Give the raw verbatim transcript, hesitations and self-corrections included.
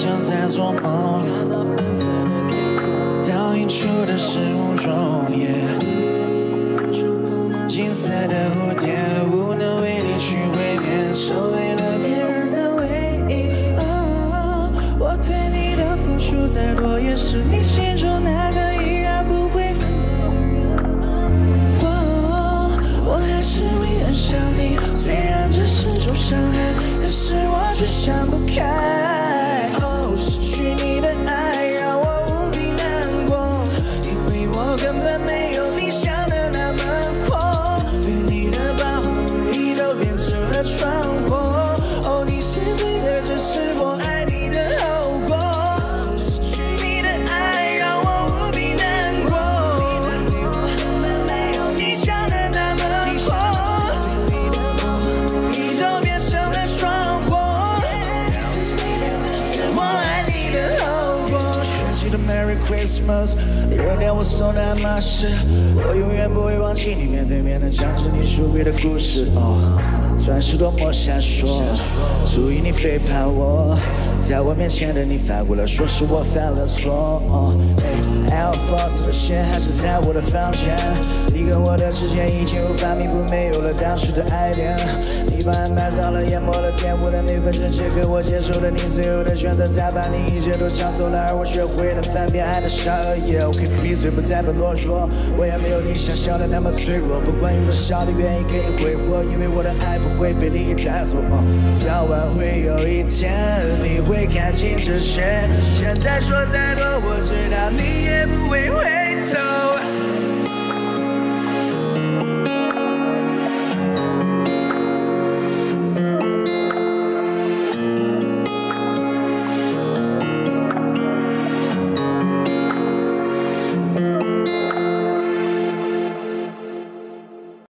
像在做梦，倒映出的是无容颜。金色的蝴蝶无能为力去挥别，成为了别人的唯一。哦，我对你的付出再多，也是你心中那个依然不会分开的人。哦，我还是会很想你，虽然这是种伤害，可是我却想不开。哦，失去你的爱让我无比难过，因为我根本没有你想的那么阔，对你的保护意都变成了闯祸。哦，你是对的，这是我爱你的后果。失去你的爱让我无比难过，因为我根本没有你想的那么阔，对你的保护意都变成了闯祸。我爱你的后果。学习的 Merry Christmas， 热恋我送的爱马仕，我永远不会忘记你面对面的讲着你出轨的故事。哦，钻石多么闪烁，注意你背叛我，在我面前的你反过来说是我犯了错。哦，Air Force 的线还是在我的房间，你跟我的之间已经无法弥补，没有了当时的爱恋。你把爱埋葬了，淹没了，玷污了那份真切，可我接受了你最后的选择，再把你一切都抢走了，而我学会了翻遍爱的善恶。Yeah， 我可以闭嘴，不再多啰嗦，我也没有你想象的那么脆弱，不管有多少的原因可以挥霍，因为我的爱不会被利益带走。哦，早晚会有一天你会看清这些，现在说再多，我知道你也不会回头。